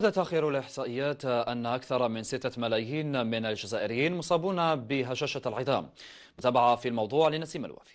تأخير الإحصائيات أن أكثر من 6 ملايين من الجزائريين مصابون بهشاشة العظام. متابعة في الموضوع لنسيم الوافي.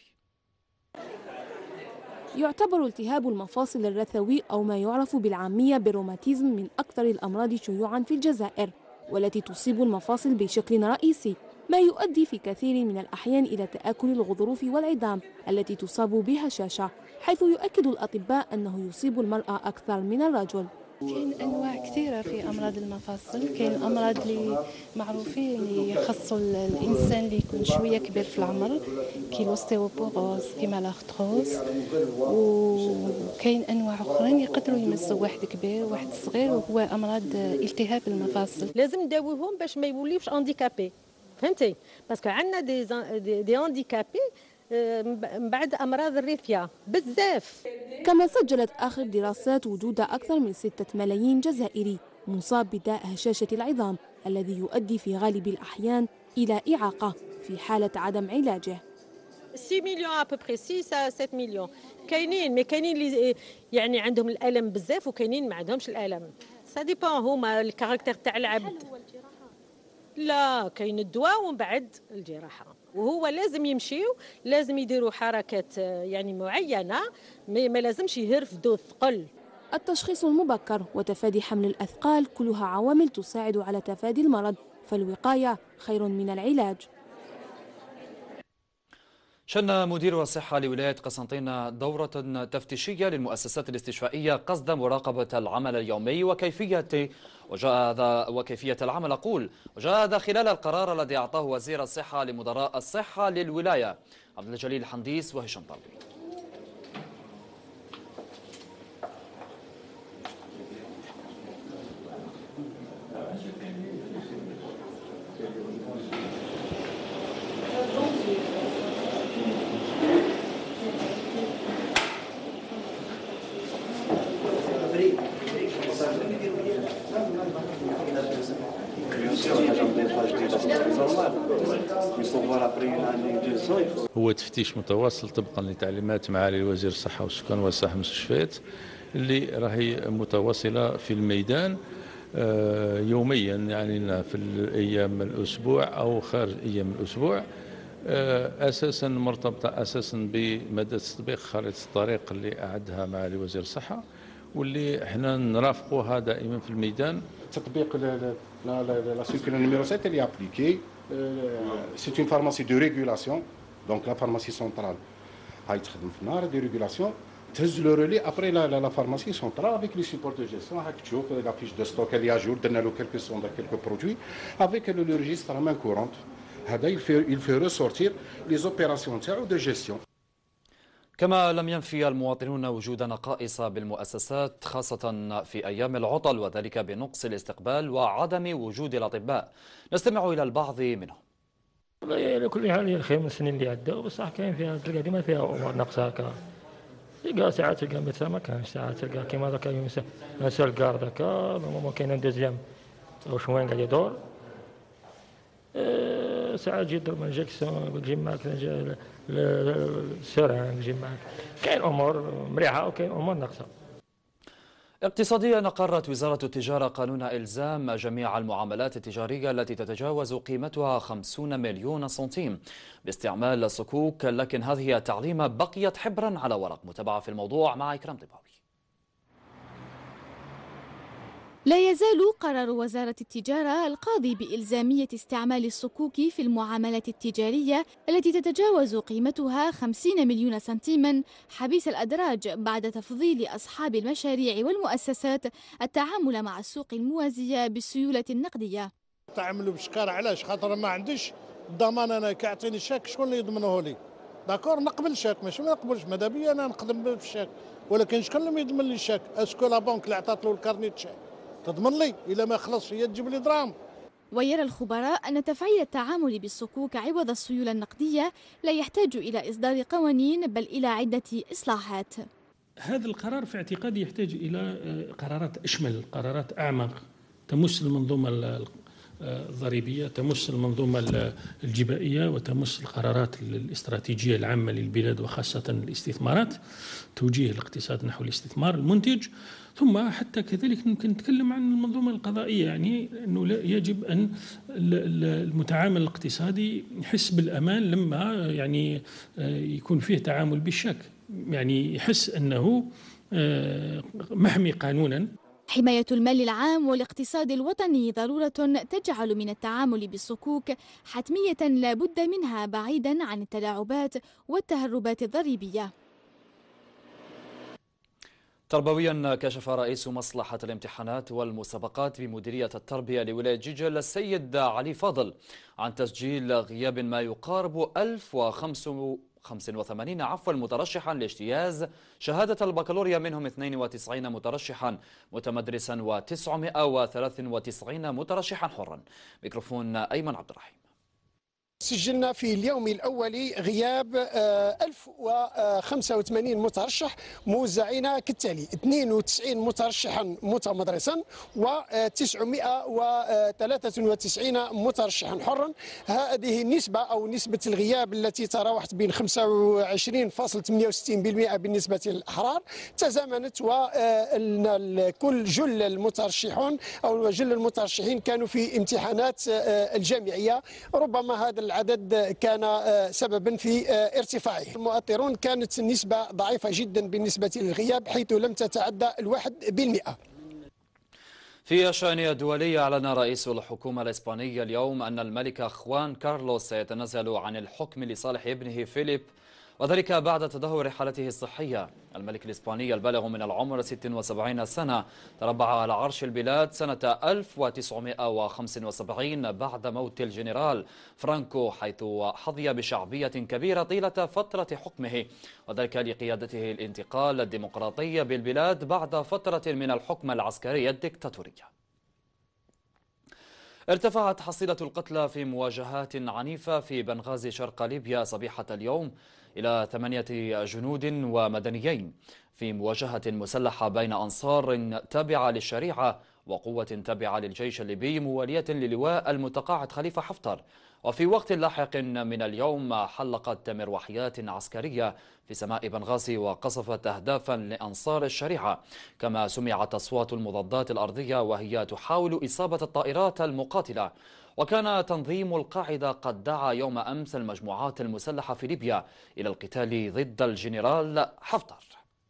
يعتبر التهاب المفاصل الرثوي أو ما يعرف بالعامية بالروماتيزم من أكثر الأمراض شيوعا في الجزائر، والتي تصيب المفاصل بشكل رئيسي، ما يؤدي في كثير من الأحيان إلى تآكل الغضروف والعظام التي تصاب بهشاشة، حيث يؤكد الأطباء أنه يصيب المرأة أكثر من الرجل. كاين انواع كثيره في امراض المفاصل. كاين امراض اللي معروفين اللي يخصوا الانسان اللي يكون شويه كبير في العمر، كي الاوستيوبوروز كيما لاختروز، وكاين انواع اخرين يقدروا يمسوا واحد كبير وواحد صغير، وهو امراض التهاب المفاصل. لازم نداويهم باش ما يوليوش هانديكابي، فهمتي؟ باسكو عندنا دي هانديكابي من بعد امراض الرثيه بزاف. كما سجلت آخر دراسات وجود أكثر من 6 ملايين جزائري مصاب بداء هشاشة العظام، الذي يؤدي في غالب الأحيان إلى إعاقة في حالة عدم علاجه. 6 مليون ابوبري 6 7 مليون كاينين، كاينين اللي يعني عندهم الالم بزاف وكاينين ما عندهمش الالم. سا ديبون هما الكاركتير تاع العبد. لا كاين الدواء ومن بعد الجراحه، وهو لازم يمشيو، لازم يديروا حركات يعني معينه، ما لازمش يهرفدوا الثقل. التشخيص المبكر وتفادي حمل الأثقال كلها عوامل تساعد على تفادي المرض، فالوقاية خير من العلاج. شن مدير الصحة لولاية قسنطينة دورة تفتيشية للمؤسسات الاستشفائية قصد مراقبة العمل اليومي وكيفية العمل. وجاء هذا خلال القرار الذي أعطاه وزير الصحة لمدراء الصحة للولاية عبد الجليل الحنديس وهشام طلبي. هو تفتيش متواصل طبقا لتعليمات معالي وزير الصحة والسكان والصحة المستشفيات اللي راهي متواصلة في الميدان يوميا، يعني في الايام الاسبوع او خارج ايام الاسبوع، اساسا مرتبطه اساسا بمدى تطبيق خريطه الطريق اللي اعدها معالي وزير الصحه، واللي احنا نرافقوها دائما في الميدان. تطبيق لا سيركولار نيميرو 7 اللي ابليكي سي اون فارماسي دو ريغولاسيون، دونك لا فارماسي سنترال هاي تخدم في النهار دي ريغولاسيون، تهز لو رولي ابري لا فارماسي سنترال افيك لي سيبور دو جيستيون. هاك تشوف لا فيش دو ستوك اللي اجور درنا له كيلكو سون كيلكو برودوي افيك لو ريجستر مان كورونت. هذا il fait ressortir les opérations تاعو دو جيستيون. كما لم ينفي المواطنون وجود نقائص بالمؤسسات خاصة في أيام العطل، وذلك بنقص الاستقبال وعدم وجود الأطباء. نستمع إلى البعض منهم. والله على كل حال هي الخير من السنين اللي عداو، بصح كاين فيها تلقى ديما فيها امور ناقصه هكا. تلقى ساعات تلقى ميدسان ما كانش، ساعات تلقى كيما هذاك يوم سال كارد هكا نورمالمون كاين دوزيام او شوين قاعد يدور. ساعات تجي ضرب انجكسيون تجي معك السرعه تجي معك. كاين امور مليحه وكاين امور ناقصه. اقتصاديا، أقرت وزارة التجارة قانون إلزام جميع المعاملات التجارية التي تتجاوز قيمتها 50 مليون سنتيم باستعمال الصكوك، لكن هذه التعليمة بقيت حبرا على ورق. متابعة في الموضوع مع إكرام طباوي. لا يزال قرار وزارة التجارة القاضي بإلزامية استعمال الصكوك في المعاملات التجارية التي تتجاوز قيمتها 50 مليون سنتيما حبيس الأدراج بعد تفضيل أصحاب المشاريع والمؤسسات التعامل مع السوق الموازية بالسيولة النقدية. تعاملوا بشكار، علاش؟ خاطر ما عنديش الضمان. أنا كيعطيني الشاك شكون اللي يضمنه لي؟ داكور نقبل الشاك، ماشي ما نقبلش، ماذا بيا أنا نخدم بالشاك، ولكن شكون اللي يضمن لي الشاك؟ اسكو لا بنك اللي عطات له الكارنيت شاك تضمن لي؟ إلا ما خلصش هي تجيب لي دراهم. ويرى الخبراء أن تفعيل التعامل بالصكوك عوض السيولة النقدية لا يحتاج إلى إصدار قوانين بل إلى عدة إصلاحات. هذا القرار في اعتقادي يحتاج إلى قرارات أشمل، قرارات أعمق تمس المنظومة ضريبية تمس المنظومة الجبائية وتمس القرارات الاستراتيجية العامة للبلاد وخاصة الاستثمارات، توجيه الاقتصاد نحو الاستثمار المنتج. ثم حتى كذلك ممكن نتكلم عن المنظومة القضائية، يعني أنه يجب أن المتعامل الاقتصادي يحس بالأمان لما يعني يكون فيه تعامل بالشك، يعني يحس أنه محمي قانونا. حماية المال العام والاقتصاد الوطني ضرورة تجعل من التعامل بالصكوك حتمية لا بد منها بعيدا عن التلاعبات والتهربات الضريبية. تربويا كشف رئيس مصلحة الامتحانات والمسابقات بمديرية التربية لولاية جيجل السيد علي فاضل عن تسجيل غياب ما يقارب 1085 مترشحا لاجتياز شهادة البكالوريا، منهم 92 مترشحا متمدرسا و993 مترشحا حرا. ميكروفون أيمن عبد الرحيم. سجلنا في اليوم الأول غياب 1085 مترشح موزعين كالتالي: 92 مترشحا متمدرسا و993 مترشحا حرا. هذه النسبة أو نسبة الغياب التي تراوحت بين 25.68% بالنسبة للأحرار تزامنت، وكل جل المترشحون أو جل المترشحين كانوا في امتحانات الجامعية. ربما هذا العدد كان سببا في ارتفاعه. المؤطرون كانت النسبة ضعيفة جدا بالنسبة للغياب حيث لم تتعدى 1%. في الشأن الدولي، أعلن رئيس الحكومة الإسبانية اليوم أن الملك خوان كارلوس سيتنازل عن الحكم لصالح ابنه فيليب، وذلك بعد تدهور حالته الصحية. الملك الإسباني البالغ من العمر 76 سنة تربع على عرش البلاد سنة 1975 بعد موت الجنرال فرانكو، حيث حظي بشعبية كبيرة طيلة فترة حكمه، وذلك لقيادته الانتقال الديمقراطي بالبلاد بعد فترة من الحكم العسكري الدكتاتورية. ارتفعت حصيلة القتلى في مواجهات عنيفة في بنغازي شرق ليبيا صبيحة اليوم إلى 8 جنود ومدنيين في مواجهة مسلحة بين أنصار تابعة للشريعة وقوة تابعة للجيش الليبي موالية للواء المتقاعد خليفة حفتر. وفي وقت لاحق من اليوم حلقت مروحيات عسكرية في سماء بنغازي وقصفت أهدافا لأنصار الشريعة، كما سمعت أصوات المضادات الأرضية وهي تحاول إصابة الطائرات المقاتلة. وكان تنظيم القاعدة قد دعا يوم أمس المجموعات المسلحة في ليبيا إلى القتال ضد الجنرال حفتر.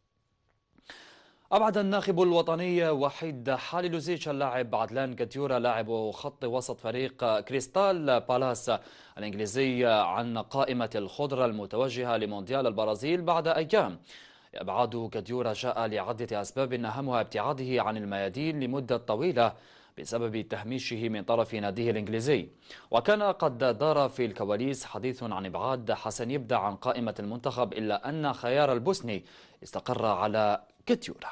أبعد الناخب الوطني وحيد حاليلوزيتش اللاعب عدلان جاتيورا لاعب خط وسط فريق كريستال بالاس الإنجليزي عن قائمة الخضر المتوجهة لمونديال البرازيل بعد أيام. إبعاد جاتيورا جاء لعدة أسباب، أهمها ابتعاده عن الميادين لمدة طويلة بسبب تهميشه من طرف ناديه الإنجليزي. وكان قد دار في الكواليس حديث عن إبعاد حسن يبدع عن قائمة المنتخب، إلا أن خيار البوسني استقر على جاتيورا.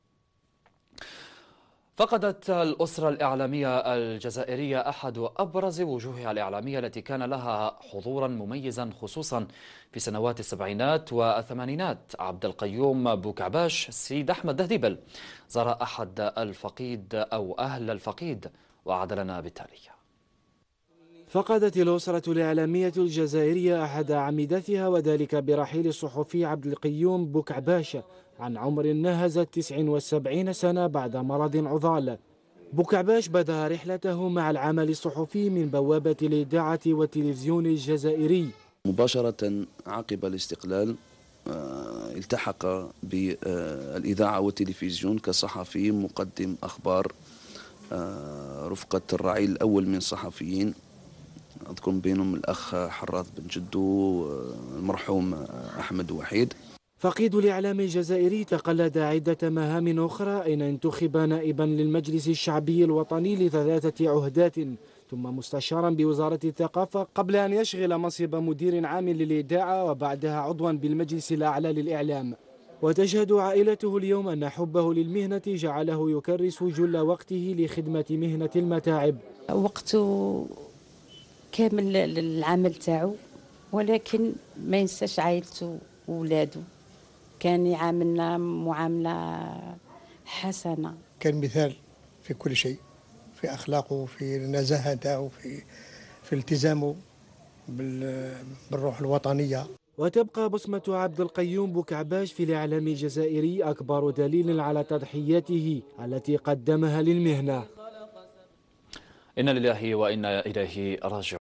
فقدت الأسرة الإعلامية الجزائرية أحد أبرز وجوهها الإعلامية التي كان لها حضورا مميزا خصوصا في سنوات السبعينات والثمانينات. عبد القيوم بوكعباش السيد أحمد دهديبل زار أحد الفقيد أو أهل الفقيد وعاد لنا بالتالي. فقدت الأسرة الإعلامية الجزائرية أحد أعمدتها، وذلك برحيل الصحفي عبد القيوم بوكعباش عن عمر ناهز 79 سنة بعد مرض عضال. بوكعباش بدأ رحلته مع العمل الصحفي من بوابة الإذاعة والتلفزيون الجزائري. مباشرة عقب الاستقلال التحق بالإذاعة والتلفزيون كصحفي مقدم أخبار رفقة الرعيل الأول من صحفيين، أذكر بينهم الأخ حراث بن جدو، المرحوم أحمد وحيد. فقيد الإعلام الجزائري تقلد عدة مهام أخرى، أين انتخب نائبا للمجلس الشعبي الوطني ل3 عهدات، ثم مستشارا بوزارة الثقافة قبل أن يشغل منصب مدير عام للإذاعة وبعدها عضوا بالمجلس الأعلى للإعلام. وتشهد عائلته اليوم أن حبه للمهنة جعله يكرس جل وقته لخدمة مهنة المتاعب. وقته كامل للعمل تاعو، ولكن ما ينساش عائلته وولاده، كان يعاملنا معاملة حسنة، كان مثال في كل شيء، في في أخلاقه وفي نزاهته وفي التزامه بالروح الوطنية. وتبقى بصمة عبد القيوم بوكعباش في الإعلام الجزائري أكبر دليل على تضحياته التي قدمها للمهنة. إنا لله وإنا إليه راجعون.